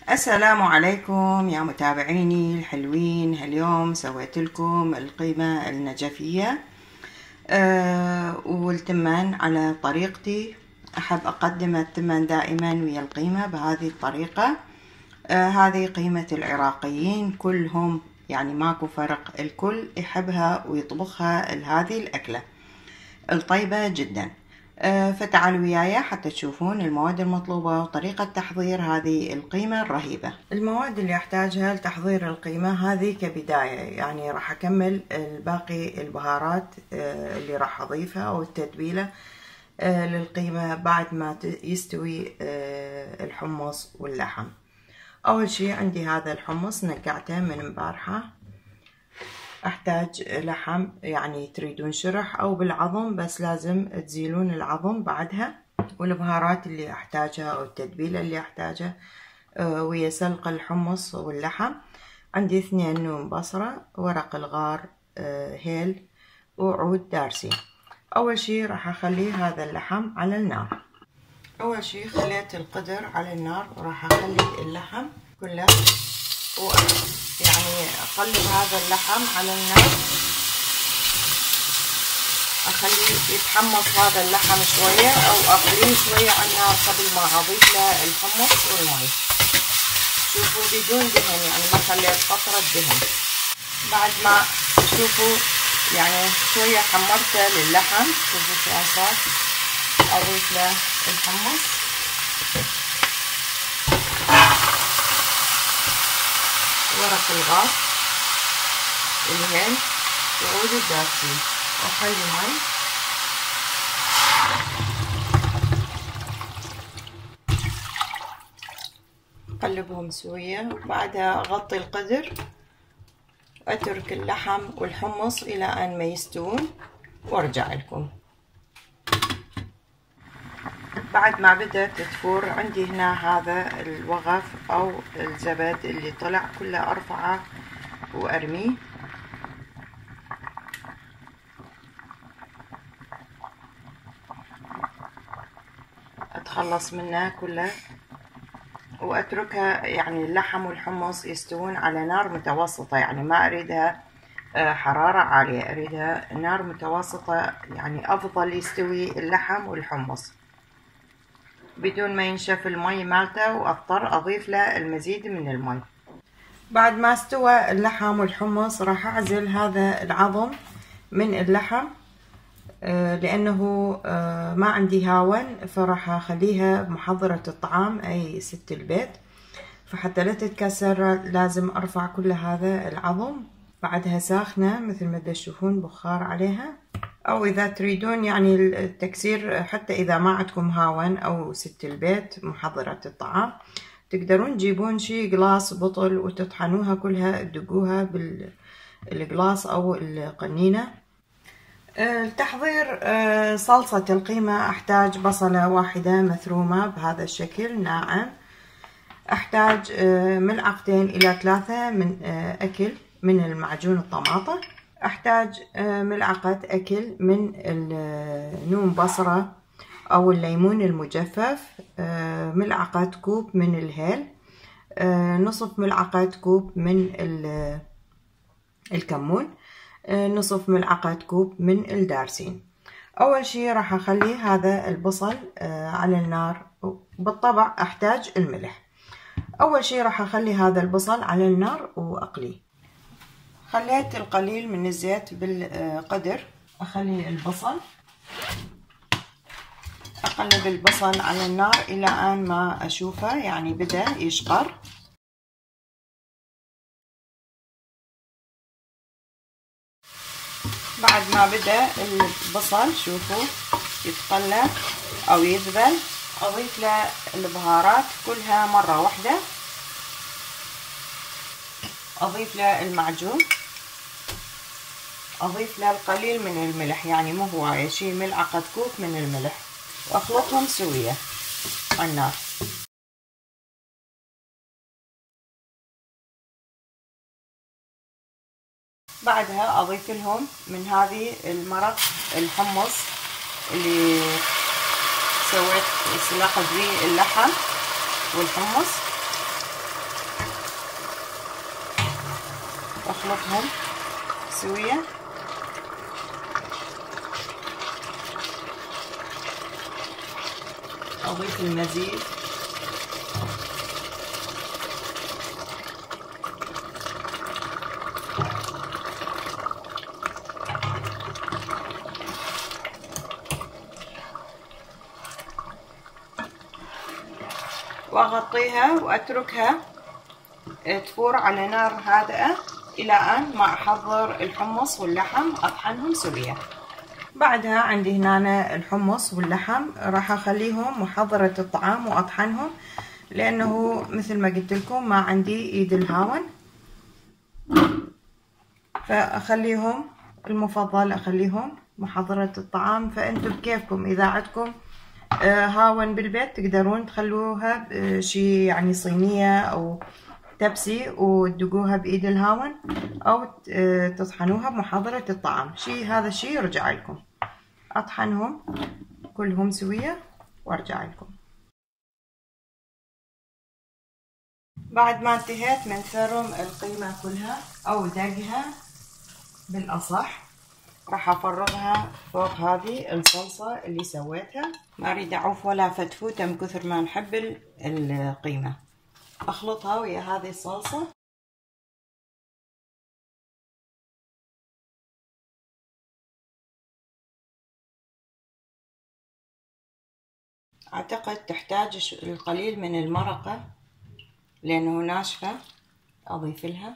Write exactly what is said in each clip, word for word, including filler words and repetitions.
السلام عليكم يا متابعيني الحلوين. اليوم سويت لكم القيمة النجفية أه والتمن على طريقتي. أحب أقدم التمن دائما ويا القيمة بهذه الطريقة. أه هذه قيمة العراقيين كلهم، يعني ماكو فرق، الكل يحبها ويطبخها هذه الأكلة الطيبة جدا. فتعالوا وياي حتى تشوفون المواد المطلوبة وطريقة تحضير هذه القيمة الرهيبة. المواد اللي احتاجها لتحضير القيمة هذه كبداية، يعني راح اكمل الباقي البهارات اللي راح اضيفها والتتبيلة للقيمة بعد ما يستوي الحمص واللحم. اول شي عندي هذا الحمص نقعته من امبارحة. احتاج لحم، يعني تريدون شرح او بالعظم، بس لازم تزيلون العظم بعدها. والبهارات اللي احتاجها او التتبيلة اللي احتاجها ويا سلق الحمص واللحم، عندي اثنين نوم بصرة، ورق الغار، هيل، وعود دارسين. اول شي راح اخلي هذا اللحم على النار. اول شي خليت القدر على النار وراح اخلي اللحم كله و يعني اقلب هذا اللحم على النار، اخليه يتحمص هذا اللحم شوية او اقليه شوية على النار قبل ما اضيف له الحمص والمي. شوفوا بدون دهن، يعني ما خليت قطرة دهن. بعد ما تشوفوا يعني شوية حمرته للحم، شوفوا شلون صار. اضيف له الحمص، ورق الغار، الهيل، وعود الدارسين، واخلي مي. اقلبهم سوية، وبعدها اغطي القدر واترك اللحم والحمص الى ان ما يستوون وارجع لكم. بعد ما بدأت تفور عندي هنا هذا الوغف او الزبد اللي طلع كله ارفعه وارميه. اتخلص منه كله واتركها، يعني اللحم والحمص يستوون على نار متوسطة، يعني ما اريدها حرارة عالية، اريدها نار متوسطة، يعني افضل يستوي اللحم والحمص بدون ما ينشف المي مالته واضطر اضيف له المزيد من المي. بعد ما استوى اللحم والحمص راح اعزل هذا العظم من اللحم لانه ما عندي هاون، فراح اخليها بمحضرة الطعام اي ست البيت، فحتى لا تتكسر لازم ارفع كل هذا العظم. بعدها ساخنة مثل ما تشوفون بخار عليها، او اذا تريدون يعني التكسير حتى اذا ما عندكم هاون او ست البيت محضرة الطعام، تقدرون تجيبون شي قلاص بطل وتطحنوها كلها، تدقوها بالقلاص او القنينة. لتحضير صلصة القيمة احتاج بصلة واحدة مثرومة بهذا الشكل ناعم. احتاج ملعقتين الى ثلاثة من اكل من المعجون الطماطة. احتاج ملعقة اكل من النوم بصرة او الليمون المجفف. ملعقة كوب من الهيل. نصف ملعقة كوب من الكمون. نصف ملعقة كوب من الدارسين. اول شي راح اخلي هذا البصل على النار. بالطبع احتاج الملح. اول شي راح اخلي هذا البصل على النار واقليه. خليت القليل من الزيت بالقدر. اخلي البصل، اقلب البصل على النار الى ان ما اشوفه يعني بدأ يشقر. بعد ما بدأ البصل شوفوا يتقلى او يذبل، اضيف له البهارات كلها مرة واحدة. اضيف له المعجون، اضيف له القليل من الملح، يعني مو هواية، شي ملعقة كوب من الملح، واخلطهم سوية على النار. بعدها اضيف لهم من هذه المرق الحمص اللي سويت سلقت به اللحم والحمص، أخلطهم سوية. أضيف المزيد وأغطيها وأتركها تفور على نار هادئة إلى أن ما أحضر الحمص واللحم أطحنهم سوية. بعدها عندي هنا الحمص واللحم راح أخليهم محضرة الطعام وأطحنهم، لأنه مثل ما قلت لكم ما عندي إيد الهاون، فأخليهم المفضل أخليهم محضرة الطعام. فأنتم بكيفكم، إذا عندكم هاون بالبيت تقدرون تخلوها شي يعني صينية أو تبسي وتدقوها بإيد الهاون، أو تطحنوها بمحضرة الطعام. شي هذا الشي يرجع لكم. أطحنهم كلهم سوية وارجع لكم. بعد ما انتهيت من ثرم القيمة كلها أو دقها بالأصح، راح أفرغها فوق هذه الصلصة اللي سويتها. ما أريد أعوف ولا فتفوتة من كثر ما نحب القيمة. أخلطها ويا هذه الصلصة. أعتقد تحتاج القليل من المرقة لأنه ناشفة، أضيف لها.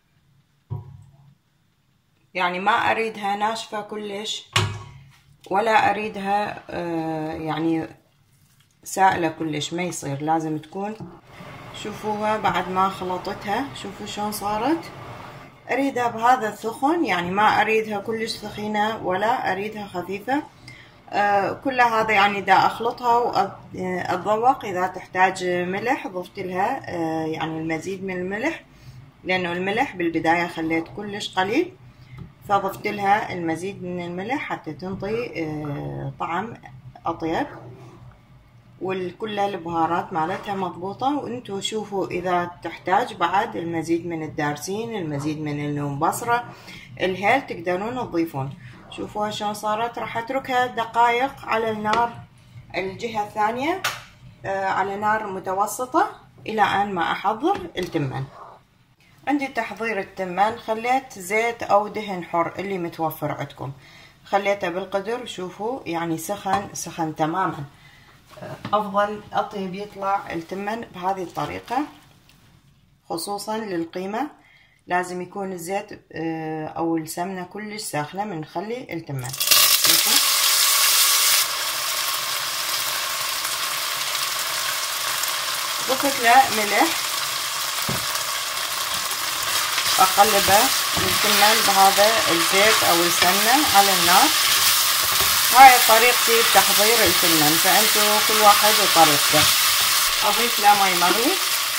يعني ما أريدها ناشفة كلش ولا أريدها يعني سائلة كلش، ما يصير، لازم تكون. شوفوها بعد ما خلطتها، شوفوا شلون صارت. أريدها بهذا الثخن، يعني ما أريدها كلش ثخينة ولا أريدها خفيفة. آه كل هذا يعني دا أخلطها وأتذوق. إذا تحتاج ملح ضفت لها آه يعني المزيد من الملح، لأنه الملح بالبداية خليت كلش قليل، فضفت لها المزيد من الملح حتى تنطي آه طعم أطيب. وكل البهارات مالتها مضبوطة. وانتو شوفوا إذا تحتاج بعد المزيد من الدارسين، المزيد من النوم بصرة، الهيل تقدرون تضيفون. شوفوها شلون صارت. راح اتركها دقايق على النار الجهة الثانية آه على نار متوسطة إلى أن ما أحضر التمان. عندي تحضير التمان، خليت زيت أو دهن حر اللي متوفر عندكم، خليته بالقدر. شوفوا يعني سخن سخن تماما. أفضل أطيب يطلع التمن بهذه الطريقة، خصوصا للقيمة لازم يكون الزيت أو السمنة كلش ساخنة من نخلي التمن. ضفت له ملح، أقلبه التمن بهذا الزيت أو السمنة على النار. هاي طريقتي بتحضير التمن، فأنتوا كل واحد وطريقته. أضيف له ماي مغلي،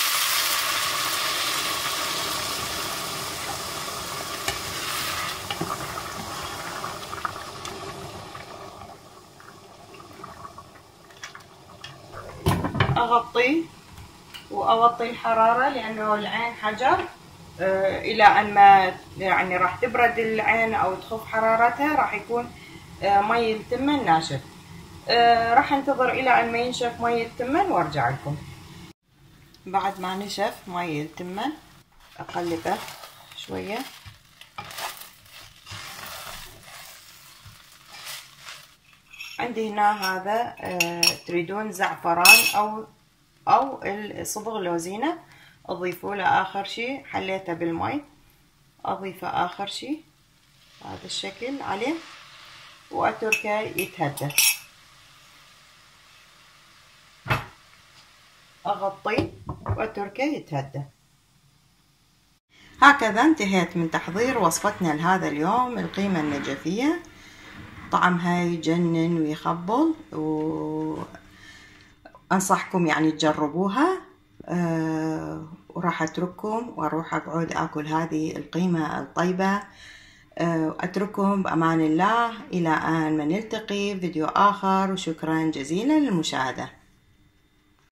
أغطيه وأوطي الحرارة لأنه العين حجر آه إلى أن ما يعني راح تبرد العين أو تخف حرارتها، راح يكون آه مي التمن ناشف. آه راح انتظر إلى أن ما ينشف مي التمن وارجع لكم. بعد ما نشف مي التمن أقلبه شوية. عندي هنا هذا آه تريدون زعفران أو أو الصبغ لوزينة، أضيفه له آخر شي. حليته بالمي، أضيفه آخر شي هذا الشكل عليه وأتركه يتهدى. أغطيه وأتركه يتهدى. هكذا انتهيت من تحضير وصفتنا لهذا اليوم، القيمة النجفية. طعمها يجنن ويخبل، وأنصحكم يعني تجربوها. أه وراح أترككم وأروح أقعد أكل هذه القيمة الطيبة. أه أترككم بأمان الله إلى أن نلتقي في فيديو آخر، وشكرا جزيلا للمشاهدة.